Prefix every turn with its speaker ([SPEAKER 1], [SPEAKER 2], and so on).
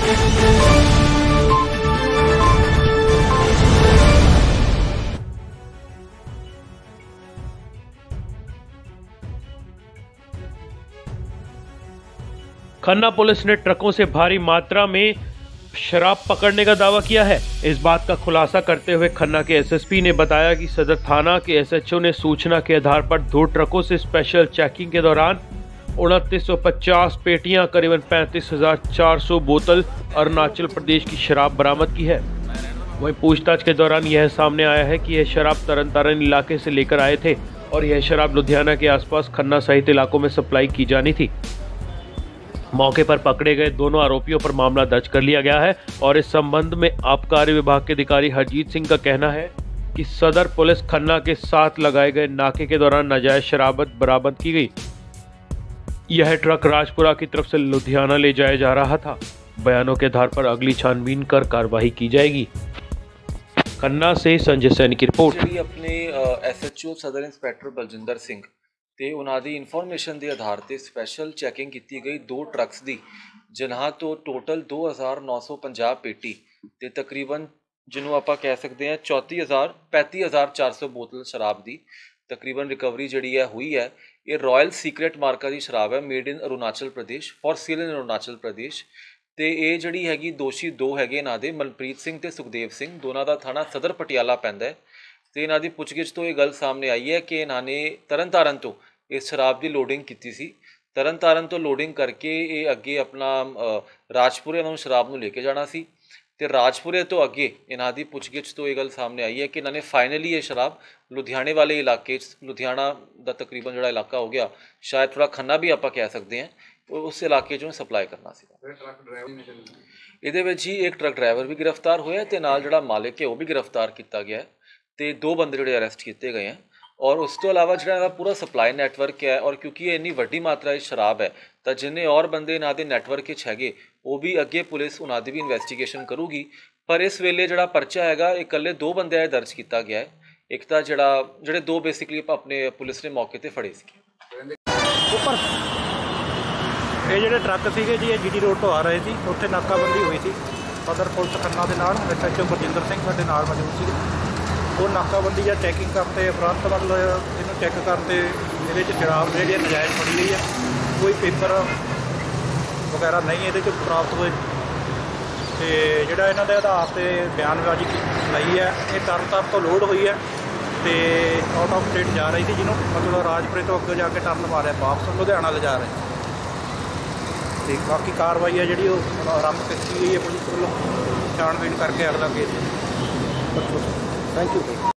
[SPEAKER 1] Khanna police ने ट्रकों से भारी मात्रा में शराब पकड़ने का दावा किया है। इस बात का खुलासा करते हुए खन्ना के एसएसपी ने बताया कि सदर थाना के एसएचओ ने सूचना के आधार पर 2 ट्रकों से स्पेशल चेकिंग के दौरान 2950 पेटियां करीबन 35,400 बोतल अरुणाचल प्रदेश की शराब बरामद की है। वहीं पूछताछ के दौरान यह सामने आया है कि यह शराब तरन तारण इलाके से लेकर आए थे और यह शराब लुधियाना के आसपास खन्ना सहित इलाकों में सप्लाई की जानी थी। मौके पर पकड़े गए दोनों आरोपियों पर मामला दर्ज कर लिया गया है और इस संबंध में आबकारी विभाग के अधिकारी हरजीत सिंह का कहना है कि सदर पुलिस खन्ना के साथ लगाए गए नाके के दौरान नाजायज शराब बरामद की गई। यह ट्रक राजपुरा की तरफ से लुधियाना ले जाया जा रहा था। बयानों के आधार पर अगली छानबीन कर कार्रवाई की जाएगी। खन्ना से संजय सैनी की रिपोर्ट।
[SPEAKER 2] अपने एसएचओ सदर इंस्पैक्टर बलजिंदर सिंह ਤੇ ਉਹਨਾਂ ਦੀ ਇਨਫੋਰਮੇਸ਼ਨ ਦੇ ਆਧਾਰ ਤੇ ਸਪੈਸ਼ਲ ਚੈਕਿੰਗ ਕੀਤੀ ਗਈ 2 ਟਰੱਕਸ ਦੀ, ਜਿਨ੍ਹਾਂ ਤੋਂ ਟੋਟਲ 2950 ਪੇਟੀ ਤੇ ਤਕਰੀਬਨ ਜਿਹਨੂੰ ਆਪਾਂ ਕਹਿ ਸਕਦੇ ਹਾਂ 35,400 ਬੋਤਲ ਸ਼ਰਾਬ ਦੀ ਤਕਰੀਬਨ ਰਿਕਵਰੀ ਜਿਹੜੀ ਹੈ ਹੋਈ ਹੈ। ਇਹ ਰਾਇਲ ਸੀਕ੍ਰੇਟ ਮਾਰਕਾ ਦੀ ਸ਼ਰਾਬ ਹੈ, made in Arunachal Pradesh, for sale in Arunachal Pradesh. ਤੇ ਇਹ ਜਿਹੜੀ ਹੈਗੀ ਦੋਸ਼ੀ 2 ਹੈਗੇ ਇਹਨਾਂ ਦੇ, ਮਨਪ੍ਰੀਤ ਸਿੰਘ ਤੇ ਸੁਖਦੇਵ ਸਿੰਘ, ਦੋਨਾਂ ਦਾ ਥਾਣਾ ਸਦਰ ਪਟਿਆਲਾ ਪੈਂਦਾ ਹੈ। ਤੇ ਇਹਨਾਂ ਦੀ ਪੁੱਛਗਿੱਛ ਤੋਂ ਇਹ ਗੱਲ ਸਾਹਮਣੇ ਆਈ ਹੈ ਕਿ ਇਹਨਾਂ ਨੇ ਤਰਨਤਾਰਨ ਤੋਂ ਇਸ ਸ਼ਰਾਬ ਦੀ ਲੋਡਿੰਗ ਕੀਤੀ ਸੀ। ਤਰਨਤਾਰਨ ਤੋਂ ਲੋਡਿੰਗ ਕਰਕੇ ਇਹ ਅੱਗੇ ਆਪਣਾ ਰਾਜਪੁਰੇ ਨੂੰ ਸ਼ਰਾਬ ਨੂੰ ਲੈ ਕੇ ਜਾਣਾ ਸੀ ਤੇ ਰਾਜਪੁਰੇ ਤੋਂ ਅੱਗੇ ਇਹਨਾਂ ਦੀ ਪੁੱਛਗਿੱਛ ਤੋਂ ਇਹ ਗੱਲ ਸਾਹਮਣੇ ਆਈ ਹੈ ਕਿ ਇਹਨਾਂ ਨੇ ਫਾਈਨਲੀ ਇਹ ਸ਼ਰਾਬ ਲੁਧਿਆਣੇ ਵਾਲੇ ਇਲਾਕੇ 'ਚ, ਲੁਧਿਆਣਾ ਦਾ ਤਕਰੀਬਨ ਜਿਹੜਾ ਇਲਾਕਾ ਹੋ ਗਿਆ, ਸ਼ਾਇਦ ਥੋੜ੍ਹਾ ਖੰਨਾ ਵੀ ਆਪਾਂ ਕਹਿ ਸਕਦੇ ਹਾਂ, ਉਸ ਇਲਾਕੇ 'ਚੋਂ ਸਪਲਾਈ ਕਰਨਾ ਸੀ। ਇਹਦੇ ਵਿੱਚ ਹੀ ਇੱਕ ਟਰੱਕ ਡਰਾਈਵਰ ਵੀ ਗ੍ਰਿਫਤਾਰ ਹੋਇਆ ਤੇ ਨਾਲ ਜਿਹੜਾ ਮਾਲਿਕ ਹੈ ਉਹ ਵੀ ਗ੍ਰਿਫਤਾਰ ਕੀਤਾ ਗਿਆ ਤੇ 2 ਬੰਦੇ ਜਿਹੜੇ ਅਰੈਸਟ ਕੀਤੇ ਗਏ हैं। और उस तो अलावा जो पूरा सप्लाई नैटवर्क है, और क्योंकि ये इन्नी वड्डी मात्रा शराब है तो जिन्हें और बंदे इन्हों के नैटवर्क है वो भी अगे पुलिस उन्होंने भी इन्वेस्टिगेशन करूगी। पर इस वेले जो परचा है इकल्ले 2 बंदे दर्ज किया गया है। एक तो जोड़े 2 बेसिकली अपने पुलिस ने मौके पर फड़े थे।
[SPEAKER 3] ये जो ट्रक से जी GT रोड तो आ रहे थे, उत्थे नाकाबंदी हुई थी सदर पुलिस खन्ना के नाल SHO बलजिंदर सिंह साडे नाल मौजूद सी। वो नाकाबंदी या चैकिंग करते उपरंत मतलब इन्हू चैक करते ये शराब जी नजायज़ फड़ी गई है, कोई पेपर वगैरह नहीं ये प्राप्त हुए। तो जोड़ा इन्हों के आधार से बयानबाजी लाई है, ये तरनताਰਨ तो लोड हुई है तो आउट ऑफ स्टेट जा रही थी, जिन्हों मतलब राजपुरे तो अगे जाके टर्न मारे वापस लुधियाना ले जा रहे। तो बाकी कार्रवाई है जी आरंभ की गई है पुलिस वालों, छानबीन करके अगला केस। Thank you.